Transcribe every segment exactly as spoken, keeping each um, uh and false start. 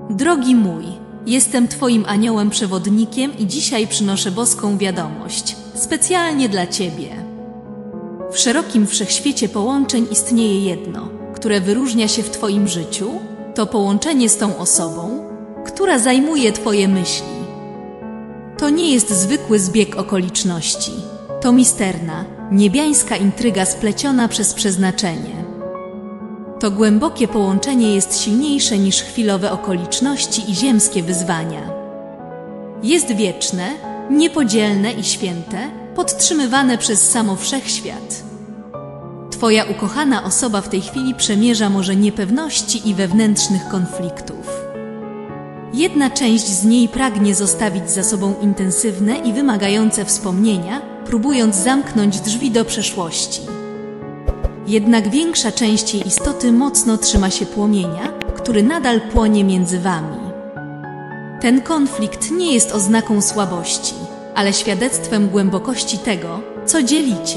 Drogi mój, jestem Twoim aniołem przewodnikiem i dzisiaj przynoszę boską wiadomość, specjalnie dla Ciebie. W szerokim wszechświecie połączeń istnieje jedno, które wyróżnia się w Twoim życiu, to połączenie z tą osobą, która zajmuje Twoje myśli. To nie jest zwykły zbieg okoliczności, to misterna, niebiańska intryga spleciona przez przeznaczenie. To głębokie połączenie jest silniejsze niż chwilowe okoliczności i ziemskie wyzwania. Jest wieczne, niepodzielne i święte, podtrzymywane przez samo wszechświat. Twoja ukochana osoba w tej chwili przemierza morze niepewności i wewnętrznych konfliktów. Jedna część z niej pragnie zostawić za sobą intensywne i wymagające wspomnienia, próbując zamknąć drzwi do przeszłości. Jednak większa część jej istoty mocno trzyma się płomienia, który nadal płonie między wami. Ten konflikt nie jest oznaką słabości, ale świadectwem głębokości tego, co dzielicie.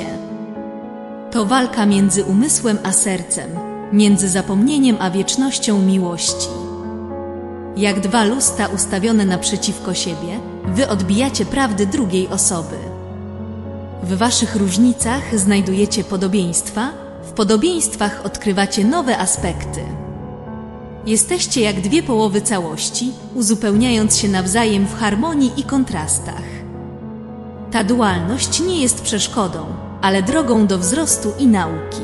To walka między umysłem a sercem, między zapomnieniem a wiecznością miłości. Jak dwa lustra ustawione naprzeciwko siebie, wy odbijacie prawdy drugiej osoby. W waszych różnicach znajdujecie podobieństwa, w podobieństwach odkrywacie nowe aspekty. Jesteście jak dwie połowy całości, uzupełniając się nawzajem w harmonii i kontrastach. Ta dualność nie jest przeszkodą, ale drogą do wzrostu i nauki.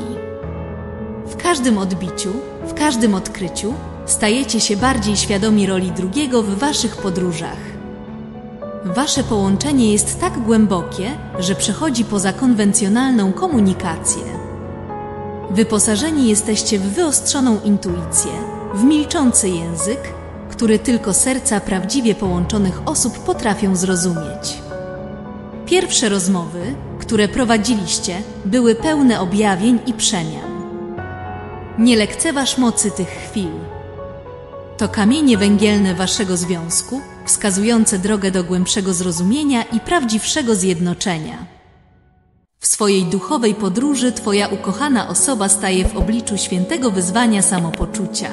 W każdym odbiciu, w każdym odkryciu stajecie się bardziej świadomi roli drugiego w waszych podróżach. Wasze połączenie jest tak głębokie, że przechodzi poza konwencjonalną komunikację. Wyposażeni jesteście w wyostrzoną intuicję, w milczący język, który tylko serca prawdziwie połączonych osób potrafią zrozumieć. Pierwsze rozmowy, które prowadziliście, były pełne objawień i przemian. Nie lekceważ mocy tych chwil. To kamienie węgielne waszego związku, wskazujące drogę do głębszego zrozumienia i prawdziwszego zjednoczenia. W swojej duchowej podróży twoja ukochana osoba staje w obliczu świętego wyzwania samopoczucia.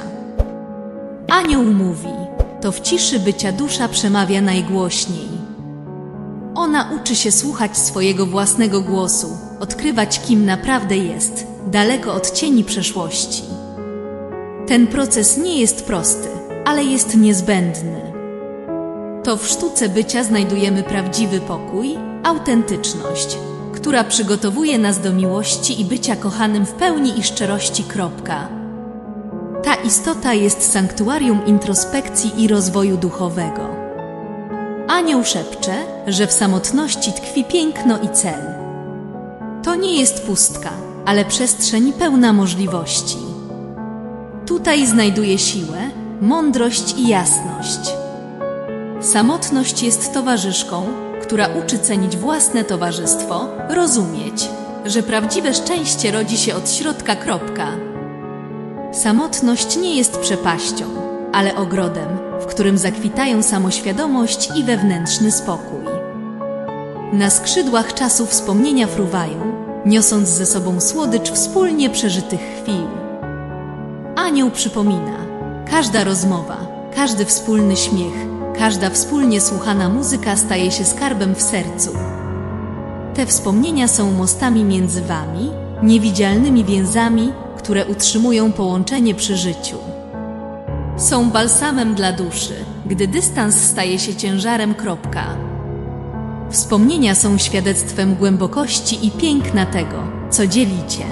Anioł mówi, to w ciszy bycia dusza przemawia najgłośniej. Ona uczy się słuchać swojego własnego głosu, odkrywać kim naprawdę jest, daleko od cieni przeszłości. Ten proces nie jest prosty, ale jest niezbędny. To w sztuce bycia znajdujemy prawdziwy pokój, autentyczność, która przygotowuje nas do miłości i bycia kochanym w pełni i szczerości. Kropka. Ta istota jest sanktuarium introspekcji i rozwoju duchowego. Anioł szepcze, że w samotności tkwi piękno i cel. To nie jest pustka, ale przestrzeń pełna możliwości. Tutaj znajduje siłę, mądrość i jasność. Samotność jest towarzyszką, która uczy cenić własne towarzystwo, rozumieć, że prawdziwe szczęście rodzi się od środka. Kropka. Samotność nie jest przepaścią, ale ogrodem, w którym zakwitają samoświadomość i wewnętrzny spokój. Na skrzydłach czasu wspomnienia fruwają, niosąc ze sobą słodycz wspólnie przeżytych chwil. Anioł przypomina, każda rozmowa, każdy wspólny śmiech, każda wspólnie słuchana muzyka staje się skarbem w sercu. Te wspomnienia są mostami między wami, niewidzialnymi więzami, które utrzymują połączenie przy życiu. Są balsamem dla duszy, gdy dystans staje się ciężarem. Kropka. Wspomnienia są świadectwem głębokości i piękna tego, co dzielicie.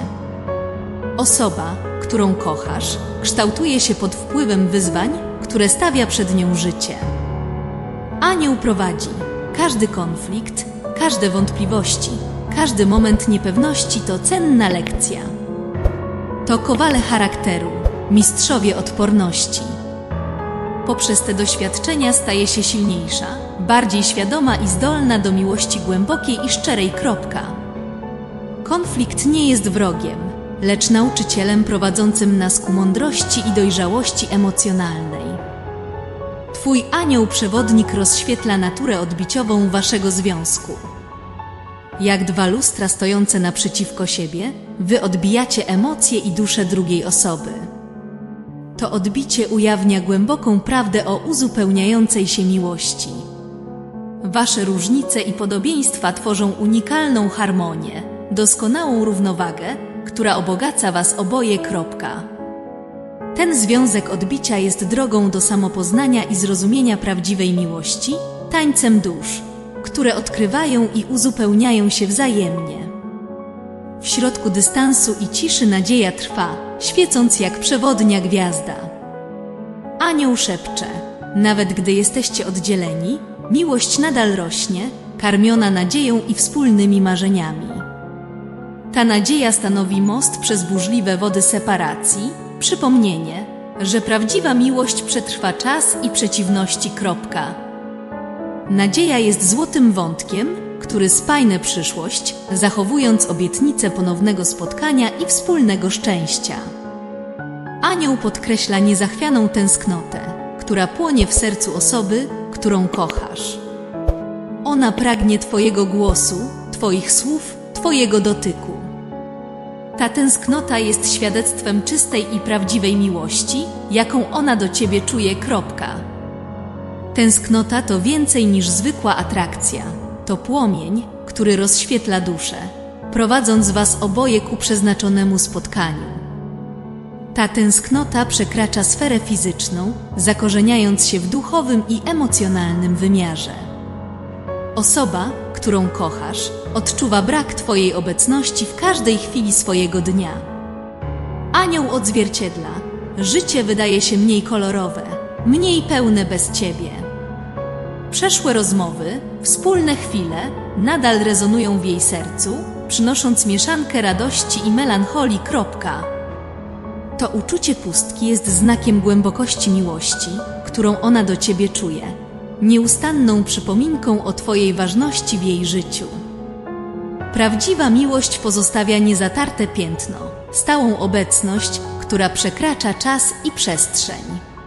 Osoba, którą kochasz, kształtuje się pod wpływem wyzwań, które stawia przed nią życie. Anioł prowadzi. Każdy konflikt, każde wątpliwości, każdy moment niepewności to cenna lekcja. To kowale charakteru, mistrzowie odporności. Poprzez te doświadczenia staje się silniejsza, bardziej świadoma i zdolna do miłości głębokiej i szczerej. Kropka. Konflikt nie jest wrogiem, lecz nauczycielem prowadzącym nas ku mądrości i dojrzałości emocjonalnej. Twój anioł przewodnik rozświetla naturę odbiciową waszego związku. Jak dwa lustra stojące naprzeciwko siebie, wy odbijacie emocje i duszę drugiej osoby. To odbicie ujawnia głęboką prawdę o uzupełniającej się miłości. Wasze różnice i podobieństwa tworzą unikalną harmonię, doskonałą równowagę, która obogaca was oboje. Kropka. Ten związek odbicia jest drogą do samopoznania i zrozumienia prawdziwej miłości, tańcem dusz, które odkrywają i uzupełniają się wzajemnie. W środku dystansu i ciszy nadzieja trwa, świecąc jak przewodnia gwiazda. Anioł szepcze: nawet gdy jesteście oddzieleni, miłość nadal rośnie, karmiona nadzieją i wspólnymi marzeniami. Ta nadzieja stanowi most przez burzliwe wody separacji, przypomnienie, że prawdziwa miłość przetrwa czas i przeciwności. Kropka. Nadzieja jest złotym wątkiem, który spajne przyszłość, zachowując obietnicę ponownego spotkania i wspólnego szczęścia. Anioł podkreśla niezachwianą tęsknotę, która płonie w sercu osoby, którą kochasz. Ona pragnie Twojego głosu, Twoich słów, Twojego dotyku. Ta tęsknota jest świadectwem czystej i prawdziwej miłości, jaką ona do Ciebie czuje. Kropka. Tęsknota to więcej niż zwykła atrakcja. To płomień, który rozświetla duszę, prowadząc was oboje ku przeznaczonemu spotkaniu. Ta tęsknota przekracza sferę fizyczną, zakorzeniając się w duchowym i emocjonalnym wymiarze. Osoba, którą kochasz, odczuwa brak Twojej obecności w każdej chwili swojego dnia. Anioł odzwierciedla: życie wydaje się mniej kolorowe, mniej pełne bez Ciebie. Przeszłe rozmowy, wspólne chwile nadal rezonują w jej sercu, przynosząc mieszankę radości i melancholii. Kropka. To uczucie pustki jest znakiem głębokości miłości, którą ona do Ciebie czuje, nieustanną przypominką o Twojej ważności w jej życiu. Prawdziwa miłość pozostawia niezatarte piętno, stałą obecność, która przekracza czas i przestrzeń.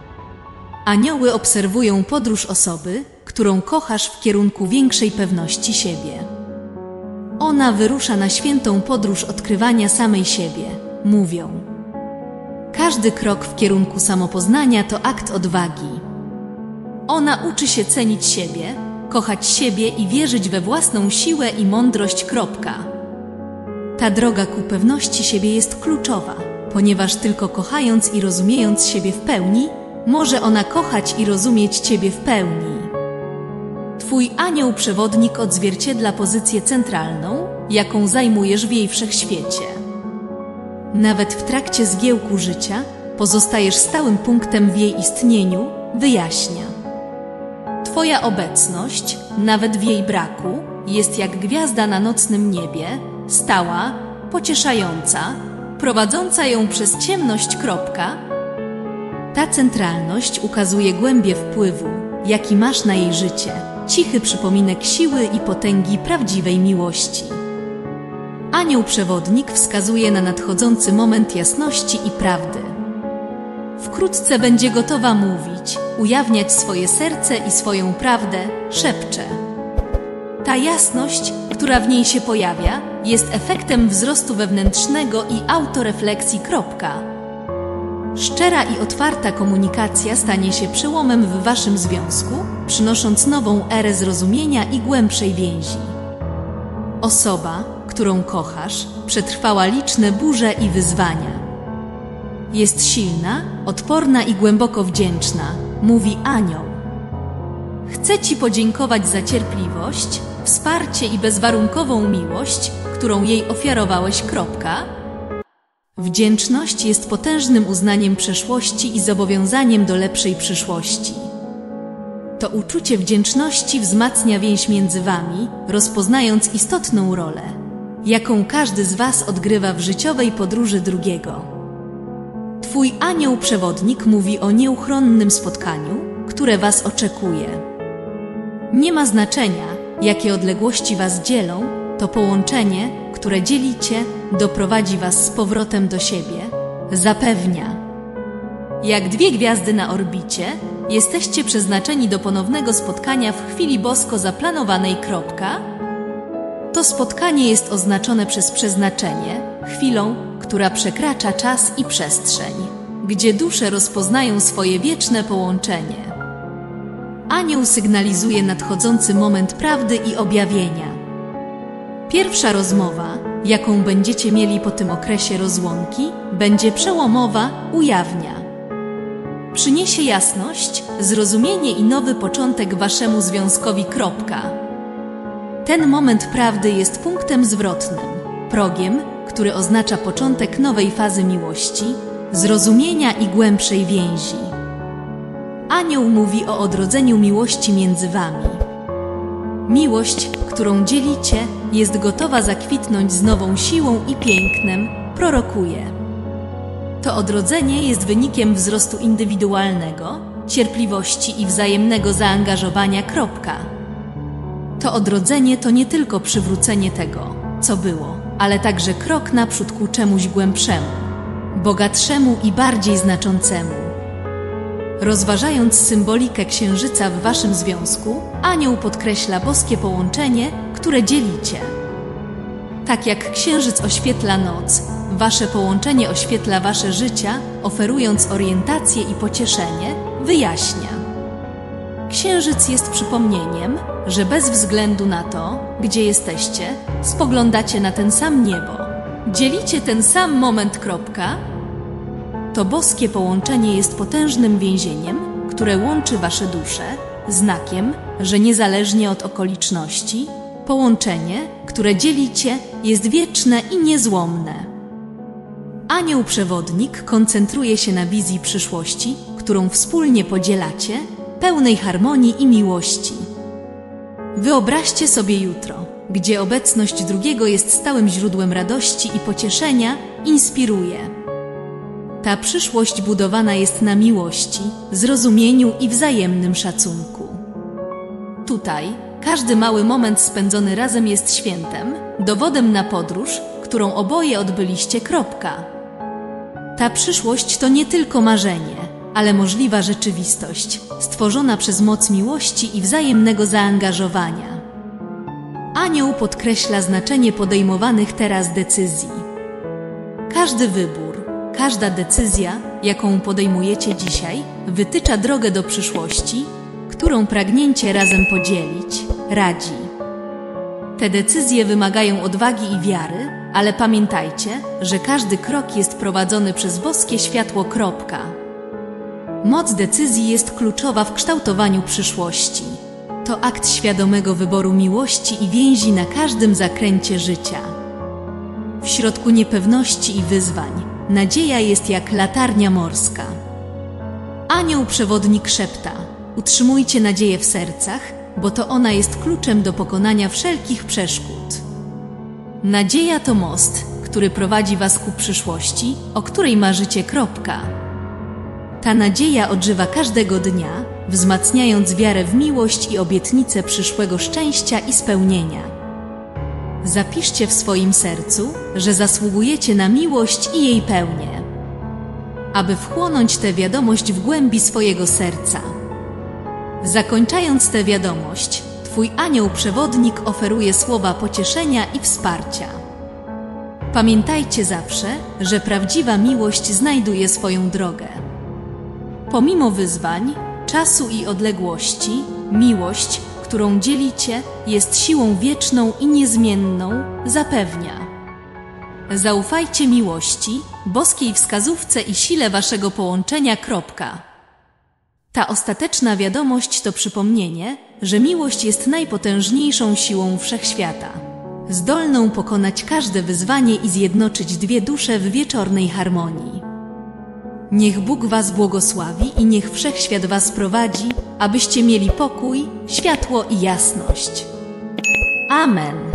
Anioły obserwują podróż osoby, którą kochasz, w kierunku większej pewności siebie. Ona wyrusza na świętą podróż odkrywania samej siebie, mówią. Każdy krok w kierunku samopoznania to akt odwagi. Ona uczy się cenić siebie, kochać siebie i wierzyć we własną siłę i mądrość. Kropka. Ta droga ku pewności siebie jest kluczowa, ponieważ tylko kochając i rozumiejąc siebie w pełni, może ona kochać i rozumieć Ciebie w pełni. Twój anioł przewodnik odzwierciedla pozycję centralną, jaką zajmujesz w jej wszechświecie. Nawet w trakcie zgiełku życia pozostajesz stałym punktem w jej istnieniu, wyjaśnia. Twoja obecność, nawet w jej braku, jest jak gwiazda na nocnym niebie, stała, pocieszająca, prowadząca ją przez ciemność. Kropka. Ta centralność ukazuje głębię wpływu, jaki masz na jej życie, cichy przypominek siły i potęgi prawdziwej miłości. Anioł przewodnik wskazuje na nadchodzący moment jasności i prawdy. Wkrótce będzie gotowa mówić, ujawniać swoje serce i swoją prawdę, szepcze. Ta jasność, która w niej się pojawia, jest efektem wzrostu wewnętrznego i autorefleksji. Kropka. Szczera i otwarta komunikacja stanie się przełomem w waszym związku, przynosząc nową erę zrozumienia i głębszej więzi. Osoba, którą kochasz, przetrwała liczne burze i wyzwania. Jest silna, odporna i głęboko wdzięczna, mówi anioł. Chcę Ci podziękować za cierpliwość, wsparcie i bezwarunkową miłość, którą jej ofiarowałeś. Kropka. Wdzięczność jest potężnym uznaniem przeszłości i zobowiązaniem do lepszej przyszłości. To uczucie wdzięczności wzmacnia więź między wami, rozpoznając istotną rolę, jaką każdy z was odgrywa w życiowej podróży drugiego. Twój anioł przewodnik mówi o nieuchronnym spotkaniu, które was oczekuje. Nie ma znaczenia, jakie odległości was dzielą, to połączenie, które dzielicie, doprowadzi was z powrotem do siebie, zapewnia. Jak dwie gwiazdy na orbicie, jesteście przeznaczeni do ponownego spotkania w chwili bosko zaplanowanej. Kropka. To spotkanie jest oznaczone przez przeznaczenie, chwilą, która przekracza czas i przestrzeń. gdzie dusze rozpoznają swoje wieczne połączenie. Anioł sygnalizuje nadchodzący moment prawdy i objawienia. Pierwsza rozmowa, jaką będziecie mieli po tym okresie rozłąki, będzie przełomowa, ujawnia. Przyniesie jasność, zrozumienie i nowy początek waszemu związkowi. Kropka. Ten moment prawdy jest punktem zwrotnym, progiem, który oznacza początek nowej fazy miłości, zrozumienia i głębszej więzi. Anioł mówi o odrodzeniu miłości między wami. Miłość, którą dzielicie, jest gotowa zakwitnąć z nową siłą i pięknem, prorokuje. To odrodzenie jest wynikiem wzrostu indywidualnego, cierpliwości i wzajemnego zaangażowania. Kropka. To odrodzenie to nie tylko przywrócenie tego, co było, ale także krok naprzód ku czemuś głębszemu, bogatszemu i bardziej znaczącemu. Rozważając symbolikę księżyca w waszym związku, anioł podkreśla boskie połączenie, które dzielicie. Tak jak księżyc oświetla noc, wasze połączenie oświetla wasze życia, oferując orientację i pocieszenie, wyjaśnia. Księżyc jest przypomnieniem, że bez względu na to, gdzie jesteście, spoglądacie na ten sam niebo. Dzielicie ten sam moment. Kropka. To boskie połączenie jest potężnym więzieniem, które łączy wasze dusze, znakiem, że niezależnie od okoliczności, połączenie, które dzielicie, jest wieczne i niezłomne. Anioł przewodnik koncentruje się na wizji przyszłości, którą wspólnie podzielacie, pełnej harmonii i miłości. Wyobraźcie sobie jutro, gdzie obecność drugiego jest stałym źródłem radości i pocieszenia, inspiruje. Ta przyszłość budowana jest na miłości, zrozumieniu i wzajemnym szacunku. Tutaj każdy mały moment spędzony razem jest świętem, dowodem na podróż, którą oboje odbyliście. Kropka. Ta przyszłość to nie tylko marzenie, ale możliwa rzeczywistość, stworzona przez moc miłości i wzajemnego zaangażowania. Anioł podkreśla znaczenie podejmowanych teraz decyzji. Każdy wybór, każda decyzja, jaką podejmujecie dzisiaj, wytycza drogę do przyszłości, którą pragniecie razem podzielić, radzi. Te decyzje wymagają odwagi i wiary, ale pamiętajcie, że każdy krok jest prowadzony przez boskie światło. Kropka. Moc decyzji jest kluczowa w kształtowaniu przyszłości. To akt świadomego wyboru miłości i więzi na każdym zakręcie życia. W środku niepewności i wyzwań nadzieja jest jak latarnia morska. Anioł przewodnik szepta: utrzymujcie nadzieję w sercach, bo to ona jest kluczem do pokonania wszelkich przeszkód. Nadzieja to most, który prowadzi was ku przyszłości, o której marzycie. Kropka. Ta nadzieja odżywa każdego dnia, wzmacniając wiarę w miłość i obietnicę przyszłego szczęścia i spełnienia. Zapiszcie w swoim sercu, że zasługujecie na miłość i jej pełnię. Aby wchłonąć tę wiadomość w głębi swojego serca. Zakończając tę wiadomość, twój anioł przewodnik oferuje słowa pocieszenia i wsparcia. Pamiętajcie zawsze, że prawdziwa miłość znajduje swoją drogę. Pomimo wyzwań, czasu i odległości, miłość, którą dzielicie, jest siłą wieczną i niezmienną, zapewnia. Zaufajcie miłości, boskiej wskazówce i sile waszego połączenia. Kropka. Ta ostateczna wiadomość to przypomnienie, że miłość jest najpotężniejszą siłą wszechświata, zdolną pokonać każde wyzwanie i zjednoczyć dwie dusze w wieczornej harmonii. Niech Bóg was błogosławi i niech wszechświat was prowadzi, abyście mieli pokój, światło i jasność. Amen.